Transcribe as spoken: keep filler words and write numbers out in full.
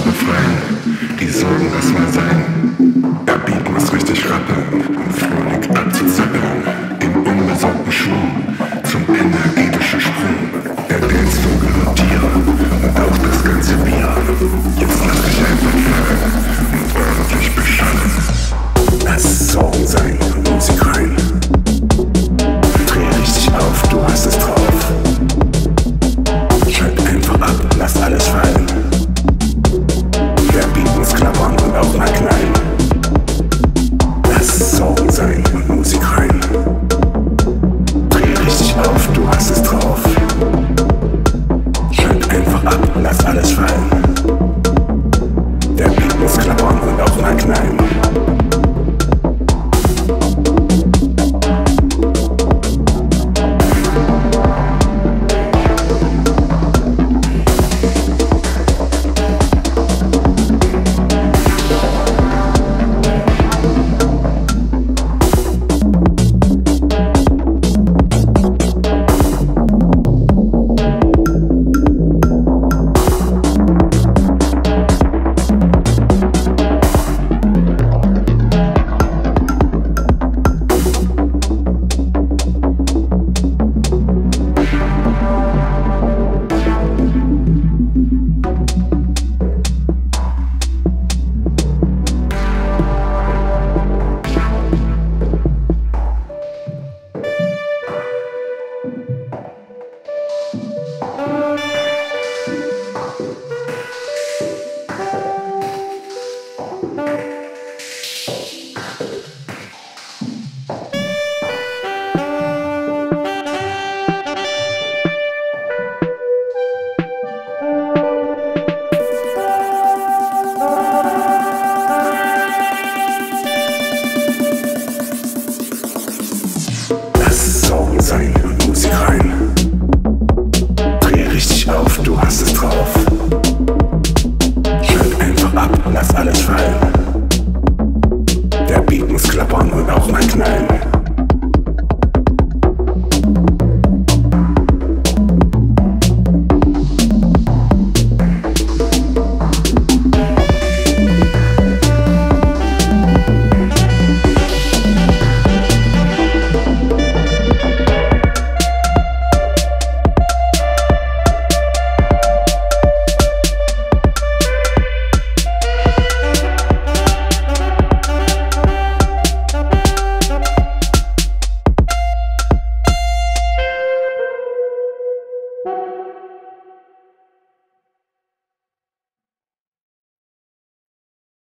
befreien. Die Sorgen, lass mal sein. Der Beat muss richtig rappeln, um fröhlich abzuzappeln. In unbesorgten Schuhen zum energetischen Sprung. Der Dancefloor gehört dir und auch das ganze Bier. Jetzt lass dich einfach fallen und ordentlich beschallen. Lass es Sorgen sein und Musik rein. Dreh richtig auf, du hast es drauf. Schalt einfach ab, lass alles fallen. Der Beat muss klappern und auch mal klein. Lass es Sorgen sein und Musik rein. Dreh richtig auf, du hast es drauf. Schalt einfach ab, lass alles fallen. Der Beat muss klappern und auch mal klein. Sorgen sein und Musik rein. Dreh richtig auf, du hast es drauf. Schalt einfach ab, lass alles fallen.